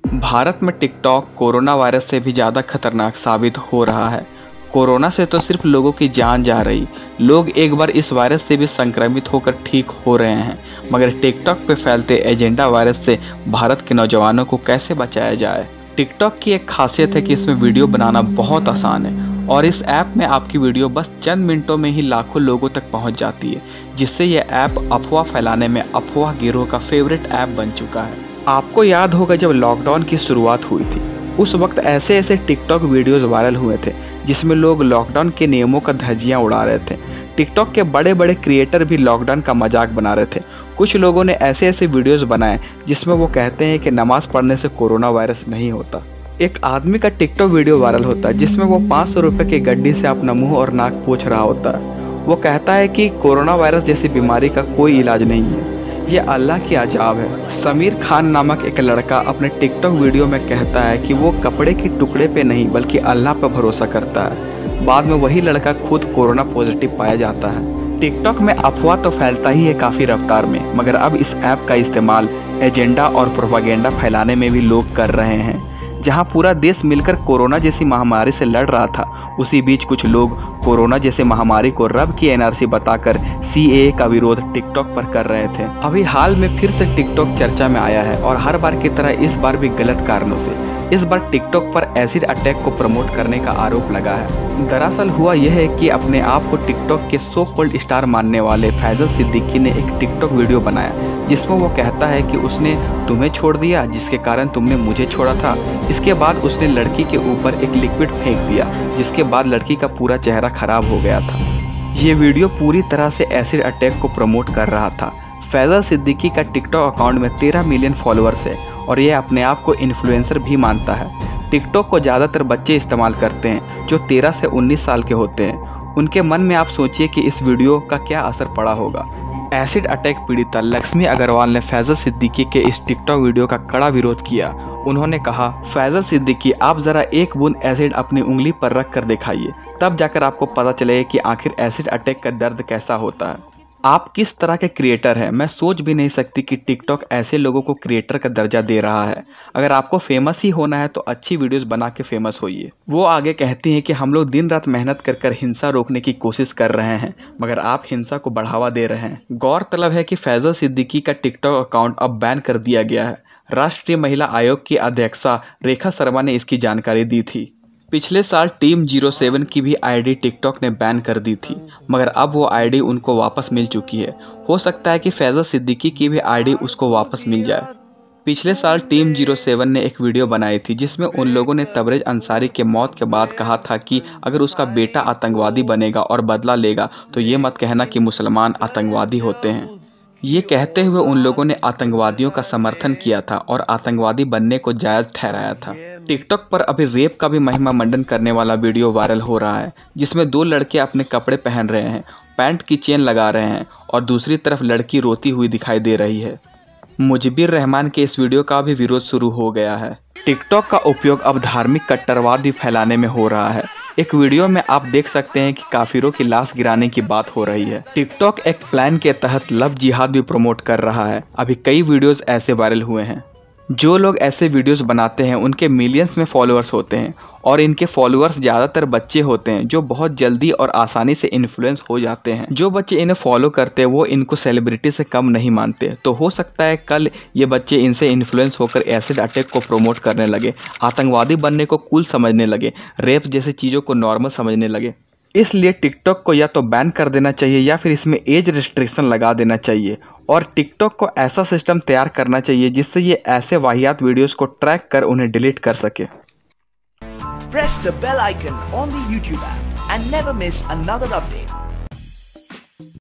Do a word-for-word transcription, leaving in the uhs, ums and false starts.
भारत में TikTok corona virus से भी ज़्यादा खतरनाक साबित हो रहा है। कोरोना से तो सिर्फ लोगों की जान जा रही, लोग एक बार इस वायरस से भी संक्रमित होकर ठीक हो रहे हैं, मगर टिकटॉक पे फैलते एजेंडा वायरस से भारत के नौजवानों को कैसे बचाया जाए। टिकटॉक की एक खासियत है कि इसमें वीडियो बनाना बहुत आसान है और इस ऐप में आपकी वीडियो बस चंद मिनटों में ही लाखों लोगों तक पहुंच जाती है, जिससे यह ऐप अफवाह फैलाने में अफवाह गिरोह का फेवरेट ऐप बन चुका है। आपको याद होगा जब लॉकडाउन की शुरुआत हुई थी, उस वक्त ऐसे ऐसे टिकटॉक वीडियोस वायरल हुए थे जिसमें लोग लॉकडाउन के नियमों का धज्जियां उड़ा रहे थे। टिकटॉक के बड़े बड़े क्रिएटर भी लॉकडाउन का मजाक बना रहे थे। कुछ लोगों ने ऐसे ऐसे वीडियोस बनाए जिसमें वो कहते हैं कि नमाज पढ़ने से कोरोना वायरस नहीं होता। एक आदमी का टिकटॉक वीडियो वायरल होता है जिसमें वो पाँच सौ रुपये की गड्डी से अपना मुंह और नाक पोंछ रहा होता है। वो कहता है कि कोरोना वायरस जैसी बीमारी का कोई इलाज नहीं है, ये अल्लाह की अजाब है। समीर खान नामक एक लड़का अपने टिकटॉक वीडियो में कहता है कि वो कपड़े के टुकड़े पे नहीं बल्कि अल्लाह पर भरोसा करता है। बाद में वही लड़का खुद कोरोना पॉजिटिव पाया जाता है। टिकटॉक में अफवाह तो फैलता ही है काफ़ी रफ्तार में, मगर अब इस ऐप का इस्तेमाल एजेंडा और प्रोपागेंडा फैलाने में भी लोग कर रहे हैं। जहां पूरा देश मिलकर कोरोना जैसी महामारी से लड़ रहा था, उसी बीच कुछ लोग कोरोना जैसे महामारी को रब की एनआरसी बताकर सीएए का विरोध टिकटॉक पर कर रहे थे। अभी हाल में फिर से टिकटॉक चर्चा में आया है और हर बार की तरह इस बार भी गलत कारणों से। इस बार टिकटॉक पर एसिड अटैक को प्रमोट करने का आरोप लगा है। दरअसल हुआ यह है कि अपने आप को टिकटॉक के सो कॉल्ड स्टार मानने वाले फैजल सिद्दीकी ने एक टिकटॉक वीडियो बनाया जिसमें वो कहता है कि उसने तुम्हें छोड़ दिया जिसके कारण तुमने मुझे छोड़ा था। इसके बाद उसने लड़की के ऊपर एक लिक्विड फेंक दिया जिसके बाद लड़की का पूरा चेहरा खराब हो गया था। ये वीडियो पूरी तरह से एसिड अटैक को प्रमोट कर रहा था। फैजल सिद्दीकी का टिकटॉक अकाउंट में तेरह मिलियन फॉलोअर्स है और ये अपने आप को इन्फ्लुएंसर भी मानता है। टिकटॉक को ज़्यादातर बच्चे इस्तेमाल करते हैं जो तेरह से उन्नीस साल के होते हैं। उनके मन में आप सोचिए कि इस वीडियो का क्या असर पड़ा होगा। एसिड अटैक पीड़िता लक्ष्मी अग्रवाल ने फैजल सिद्दीकी के इस टिकटॉक वीडियो का कड़ा विरोध किया। उन्होंने कहा, फैजल सिद्दीकी आप ज़रा एक बूंद एसिड अपनी उंगली पर रख कर दिखाइए, तब जाकर आपको पता चलेगा कि आखिर एसिड अटैक का दर्द कैसा होता है। आप किस तरह के क्रिएटर हैं, मैं सोच भी नहीं सकती कि टिकटॉक ऐसे लोगों को क्रिएटर का दर्जा दे रहा है। अगर आपको फेमस ही होना है तो अच्छी वीडियोस बना के फेमस होइए। वो आगे कहती हैं कि हम लोग दिन रात मेहनत कर कर हिंसा रोकने की कोशिश कर रहे हैं, मगर आप हिंसा को बढ़ावा दे रहे हैं। गौरतलब है कि फैजल सिद्दीकी का टिकटॉक अकाउंट अब बैन कर दिया गया है। राष्ट्रीय महिला आयोग की अध्यक्षा रेखा शर्मा ने इसकी जानकारी दी थी। पिछले साल टीम ज़ीरो सेवन की भी आईडी टिकटॉक ने बैन कर दी थी, मगर अब वो आईडी उनको वापस मिल चुकी है। हो सकता है कि फैजल सिद्दीकी की भी आईडी उसको वापस मिल जाए। पिछले साल टीम ज़ीरो सेवन ने एक वीडियो बनाई थी जिसमें उन लोगों ने तबरेज अंसारी के मौत के बाद कहा था कि अगर उसका बेटा आतंकवादी बनेगा और बदला लेगा तो ये मत कहना कि मुसलमान आतंकवादी होते हैं। ये कहते हुए उन लोगों ने आतंकवादियों का समर्थन किया था और आतंकवादी बनने को जायज़ ठहराया था। टिकटॉक पर अभी रेप का भी महिमा मंडन करने वाला वीडियो वायरल हो रहा है जिसमें दो लड़के अपने कपड़े पहन रहे हैं, पैंट की चेन लगा रहे हैं और दूसरी तरफ लड़की रोती हुई दिखाई दे रही है। मुजबिर रहमान के इस वीडियो का भी विरोध शुरू हो गया है। टिकटॉक का उपयोग अब धार्मिक कट्टरवाद भी फैलाने में हो रहा है। एक वीडियो में आप देख सकते हैं कि काफिरों की लाश गिराने की बात हो रही है। टिकटॉक एक प्लान के तहत लव जिहाद भी प्रमोट कर रहा है। अभी कई वीडियोस ऐसे वायरल हुए हैं। जो लोग ऐसे वीडियोस बनाते हैं उनके मिलियंस में फॉलोअर्स होते हैं और इनके फॉलोअर्स ज़्यादातर बच्चे होते हैं जो बहुत जल्दी और आसानी से इन्फ्लुएंस हो जाते हैं। जो बच्चे इन्हें फॉलो करते हैं वो इनको सेलिब्रिटी से कम नहीं मानते। तो हो सकता है कल ये बच्चे इनसे इन्फ्लुएंस होकर एसिड अटैक को प्रमोट करने लगे, आतंकवादी बनने को कूल समझने लगे, रेप जैसी चीज़ों को नॉर्मल समझने लगे। इसलिए टिकटॉक को या तो बैन कर देना चाहिए या फिर इसमें एज रिस्ट्रिक्शन लगा देना चाहिए और टिकटॉक को ऐसा सिस्टम तैयार करना चाहिए जिससे ये ऐसे वाहियात वीडियोस को ट्रैक कर उन्हें डिलीट कर सके। Press the bell icon on the YouTube app and never miss another update.